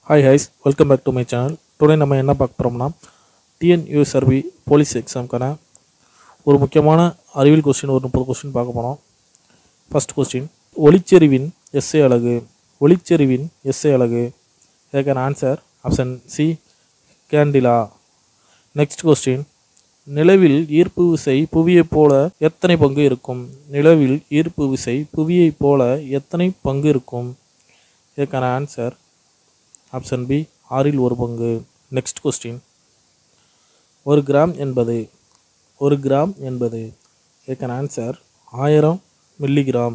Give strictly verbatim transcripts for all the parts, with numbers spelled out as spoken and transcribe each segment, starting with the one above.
Hi guys, welcome back to my channel. Today நம்ம என்ன பார்க்க போறோம்னா T N U S R B Police எக்ஸாம்க்கான ஒரு முக்கியமான அறிவியல் क्वेश्चन ஒரு முப்பது क्वेश्चन பார்க்க போறோம். First question, ஒளிச்செறிவின் எஸ்ஐ அலகு. ஒளிச்செறிவின் எஸ்ஐ அலகு. இதற்கான answer option C candela. Next question, நிலவில் ஈர்ப்பு விசை புவியைப் போல எத்தனை பங்கு இருக்கும்? நிலவில் ஈர்ப்பு விசை புவியைப் போல எத்தனை பங்கு இருக்கும்? இதற்கான ஆன்சர் ஆப்ஷன் பி ஆறில் ஒரு பங்கு. நெக்ஸ்ட் கொஸ்டின், ஒரு கிராம் என்பது ஒரு கிராம் என்பது இதற்கான ஆன்சர் ஆயிரம் மில்லிகிராம்.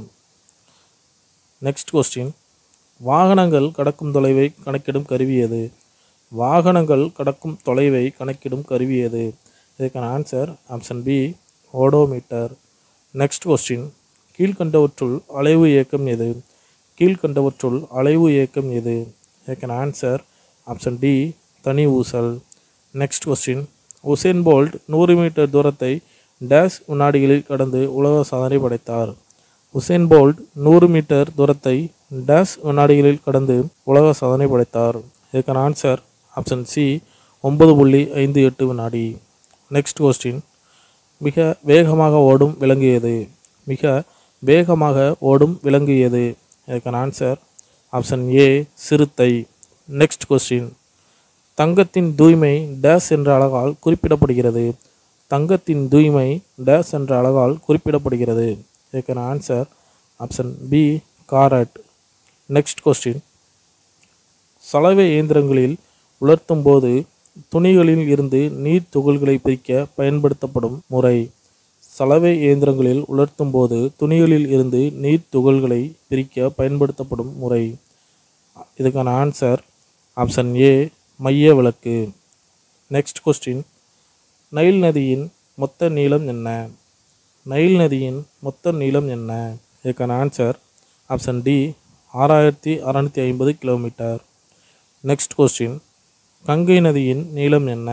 நெக்ஸ்ட் கொஸ்டின், வாகனங்கள் கடக்கும் தொலைவை கணக்கிடும் கருவி எது? வாகனங்கள் கடக்கும் தொலைவை கணக்கிடும் கருவி எது? இதற்கான answer option B odometer. Next question, கீழ்கண்டவற்றுள் அலைவு இயக்கம் எது? கீழ்கண்டவற்றுள் அலைவு இயக்கம் எது? இதற்கான ஆன்சர் ஆப்ஷன் டி தனி ஊசல். நெக்ஸ்ட் கொஸ்டின், உசேன் போல்ட் நூறு மீட்டர் தூரத்தை டேஷ் வினாடிகளில் கடந்து உலக சாதனை படைத்தார். உசேன் போல்ட் நூறு மீட்டர் தூரத்தை டேஷ் வினாடிகளில் கடந்து உலக சாதனை படைத்தார். இதற்கான ஆன்சர் ஆப்ஷன் சி ஒன்பது புள்ளி ஐந்து எட்டு வினாடி. நெக்ஸ்ட் கொஸ்டின், மிக வேகமாக ஓடும் விலங்கு எது? மிக வேகமாக ஓடும் விலங்கு எது? இதற்கான ஆன்சர் ஆப்ஷன் ஏ சிறுத்தை. நெக்ஸ்ட் கொஸ்டின், தங்கத்தின் தூய்மை டேஷ் என்ற அலகால் குறிப்பிடப்படுகிறது. தங்கத்தின் தூய்மை டேஷ் என்ற அலகால் குறிப்பிடப்படுகிறது. இதற்கான answer option B carat. Next question, சலவை இயந்திரங்களில் உலர்த்தும் போது துணிகளில் இருந்து நீர் துகள்களை பிரிக்க பயன்படுத்தப்படும் முறை. சலவை இயந்திரங்களில் உலர்த்தும் போது துணிகளில் இருந்து நீர் துகள்களை பிரிக்க பயன்படுத்தப்படும் முறை. இதுக்கான ஆன்சர் ஆப்ஷன் ஏ மைய விளக்கு. நெக்ஸ்ட் கொஸ்டின், நைல் நதியின் மொத்த நீளம் என்ன? நைல் நதியின் மொத்த நீளம் என்ன? இதுக்கான ஆன்சர் ஆப்ஷன் டி ஆறாயிரத்தி அறநூற்றி ஐம்பது கிலோமீட்டர். நெக்ஸ்ட் கொஸ்டின், கங்கை நதியின் நீளம் என்ன?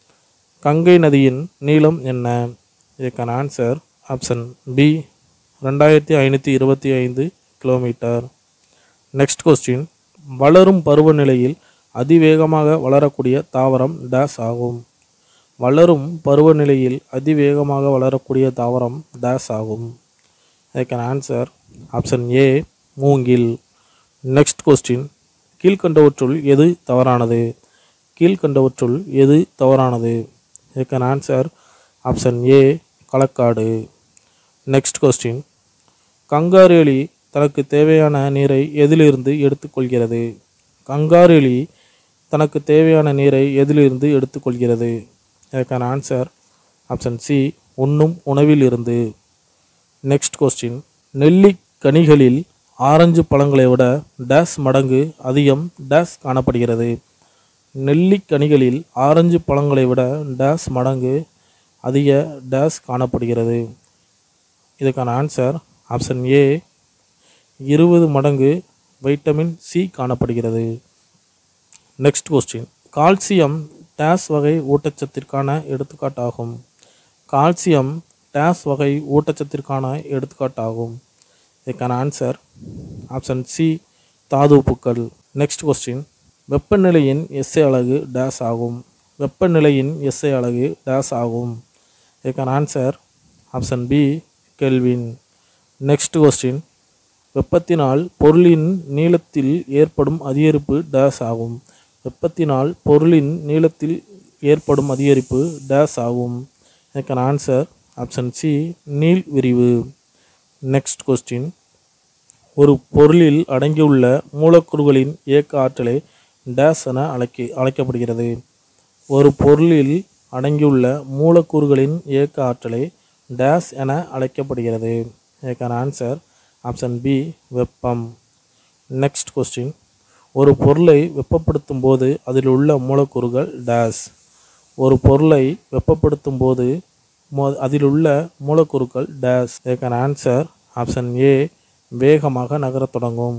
கங்கை நதியின் நீளம் என்ன? இதற்கான ஆன்சர் ஆப்ஷன் பி ரெண்டாயிரத்தி ஐநூற்றி இருபத்தி ஐந்து கிலோமீட்டர். நெக்ஸ்ட் கொஸ்டின், வளரும் பருவநிலையில் அதிவேகமாக வளரக்கூடிய தாவரம் டேஷ் ஆகும். வளரும் பருவநிலையில் அதிவேகமாக வளரக்கூடிய தாவரம் டேஷ் ஆகும். இதற்கான ஆன்சர் ஆப்ஷன் ஏ மூங்கில். நெக்ஸ்ட் கொஸ்டின், கீழ்கண்டவற்றுள் எது தவறானது? கீழ்கண்டவற்றுள் எது தவறானது? இதற்கான answer option A Kalakkadu. Next question, kangaroo எலி தனக்கு தேவையான நீரை எதிலிருந்து எடுத்துக்கொள்கிறது? கங்காரு எலி தனக்கு தேவையான நீரை எதிலிருந்து எடுத்துக்கொள்கிறது? இதற்கான ஆன்சர் ஆப்ஷன் சி உண்ணும் உணவில் இருந்து. நெக்ஸ்ட் கொஸ்டின், நெல்லிக்கனிகளில் ஆரஞ்சு பழங்களை விட டேஷ் மடங்கு அதிகம் டேஷ் காணப்படுகிறது. நெல்லிக்கனிகளில் ஆரஞ்சு பழங்களை விட டேஷ் மடங்கு அதிக டேஷ் காணப்படுகிறது. இதுக்கான ஆன்சர் ஆப்ஷன் ஏ இருபது மடங்கு வைட்டமின் சி காணப்படுகிறது. நெக்ஸ்ட் கொஸ்டின், கால்சியம் டேஷ் வகை ஊட்டச்சத்திற்கான எடுத்துக்காட்டாகும். கால்சியம் டேஷ் வகை ஊட்டச்சத்திற்கான எடுத்துக்காட்டாகும். இதுக்கான ஆன்சர் ஆப்ஷன் சி தாதுப்புக்கள். நெக்ஸ்ட் கொஸ்டின், வெப்பநிலையின் எஸ்ஐ அலகு டேஷ் ஆகும். வெப்பநிலையின் எஸ்ஐ அலகு டேஷ் ஆகும். இதுக்கான answer option B kelvin. Next question, வெப்பத்தினால் பொருளின் நீளத்தில் ஏற்படும் அதிகரிப்பு டேஷ் ஆகும். வெப்பத்தினால் பொருளின் நீளத்தில் ஏற்படும் அதிகரிப்பு டேஷ் ஆகும். இதுக்கான ஆன்சர் ஆப்ஷன் சி நீள் விரிவு. நெக்ஸ்ட் கொஸ்டின், ஒரு பொருளில் அடங்கியுள்ள மூலக்கூறுகளின் இயக்க ஆற்றலை டேஷ் என அழைக்க அழைக்கப்படுகிறது. ஒரு பொருளில் அடங்கியுள்ள மூலக்கூறுகளின் இயக்க ஆற்றலை டேஷ் என அழைக்கப்படுகிறது. இதற்கான ஆன்சர் ஆப்ஷன் பி வெப்பம். நெக்ஸ்ட் கொஸ்டின், ஒரு பொருளை வெப்பப்படுத்தும் போது அதில் உள்ள மூலக்கூறுகள் டேஷ். ஒரு பொருளை வெப்பப்படுத்தும் போது அதில் உள்ள மூலக்கூறுகள் டேஷ். இதற்கான ஆன்சர் ஆப்ஷன் ஏ வேகமாக நகரத் தொடங்கும்.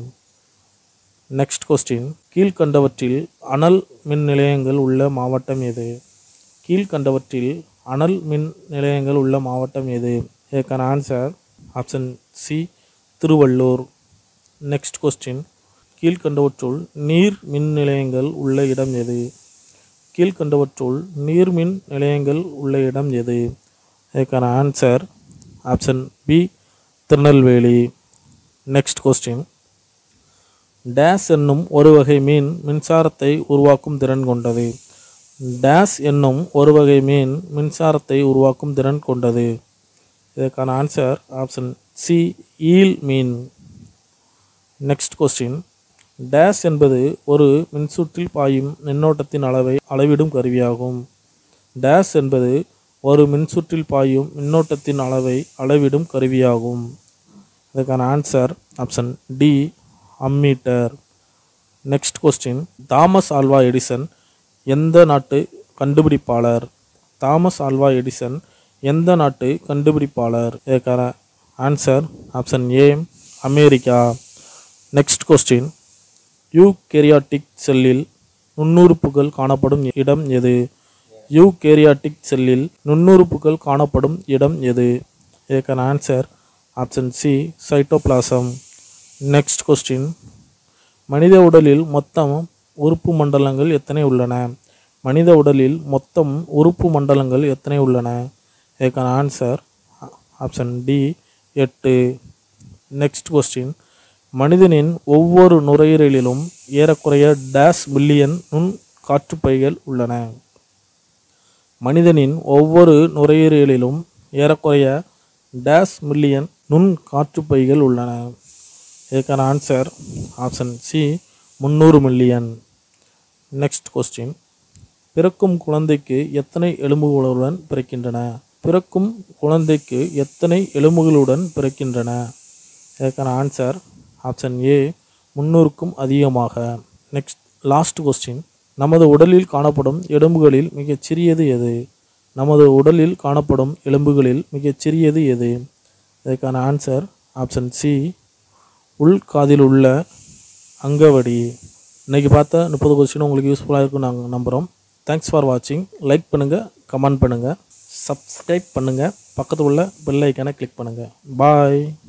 நெக்ஸ்ட் கொஸ்டின், கீழ்கண்டவற்றில் அனல் மின் நிலையங்கள் உள்ள மாவட்டம் எது? கீழ்கண்டவற்றில் அனல் மின் நிலையங்கள் உள்ள மாவட்டம் எது? இதற்கான answer option C Tiruvallur. Next question, கீழ்கண்டவற்றுள் நீர் மின் நிலையங்கள் உள்ள இடம் எது? கீழ்கண்டவற்றுள் நீர்மின் நிலையங்கள் உள்ள இடம் எது? இதுக்கான answer option B Tirunelveli. Next question. Dash என்னும் ஒரு வகை மீன் மின்சாரத்தை உருவாக்கும் திறன் கொண்டது. டேஸ் என்னும் ஒரு வகை மீன் மின்சாரத்தை உருவாக்கும் திறன் கொண்டது. இதற்கான ஆன்சர் ஆப்ஷன் சி ஈல் மீன். Next question. டேஸ் என்பது ஒரு மின்சுற்றில் பாயும் மின்னோட்டத்தின் அளவை அளவிடும் கருவியாகும். டேஸ் என்பது ஒரு மின்சுற்றில் பாயும் மின்னோட்டத்தின் அளவை அளவிடும் கருவியாகும். இதற்கான answer option D ammeter. Next question. Thomas Alva Edison எந்த நாட்டு கண்டுபிடிப்பாளர்? தாமஸ் ஆல்வா எடிசன் எந்த நாட்டு கண்டுபிடிப்பாளர்? இதற்கான answer option A America. Next question. Eukaryotic செல்லில் நுண்ணுறுப்புகள் காணப்படும் இடம் எது? யூகேரியாட்டிக் செல்லில் நுண்ணுறுப்புகள் காணப்படும் இடம் எது? இதற்கான answer option C cytoplasm. Next question. மனித உடலில் மொத்தம் உறுப்பு மண்டலங்கள் எத்தனை உள்ளன? மனித உடலில் மொத்தம் உறுப்பு மண்டலங்கள் எத்தனை உள்ளன? இதற்கான ஆன்சர் ஆப்ஷன் டி எட்டு. Next question. மனிதனின் ஒவ்வொரு நுரையீரலிலும் ஏறக்குறைய டேஸ் மில்லியன் நுண் காற்றுப்பைகள் உள்ளன. மனிதனின் ஒவ்வொரு நுரையீரலிலும் ஏறக்குறைய டேஸ் மில்லியன் நுண் காற்றுப்பைகள் உள்ளன. இதற்கான ஆன்சர் ஆப்ஷன் சி முந்நூறு மில்லியன். Next question. பிறக்கும் குழந்தைக்கு எத்தனை எலும்புகளுடன் பிறக்கின்றன? பிறக்கும் குழந்தைக்கு எத்தனை எலும்புகளுடன் பிறக்கின்றன? இதற்கான ஆன்சர் ஆப்ஷன் ஏ முந்நூறுக்கும் அதிகமாக. Next last question. நமது உடலில் காணப்படும் எலும்புகளில் மிகச்சிறியது எது? நமது உடலில் காணப்படும் எலும்புகளில் மிகச்சிறியது எது? இதற்கான ஆன்சர் ஆப்ஷன் சி உள்காதில் உள்ள அங்கவடி. இன்றைக்கி பார்த்த முப்பது கொஸ்டின் உங்களுக்கு யூஸ்ஃபுல்லாக இருக்குன்னு நாங்கள் நம்புகிறோம். தேங்க்ஸ் ஃபார் வாட்சிங். லைக் பண்ணுங்கள், கமெண்ட் பண்ணுங்கள், சப்ஸ்கிரைப் பண்ணுங்கள், பக்கத்தில் உள்ள பெல் ஐக்கானை கிளிக் பண்ணுங்கள். பாய்.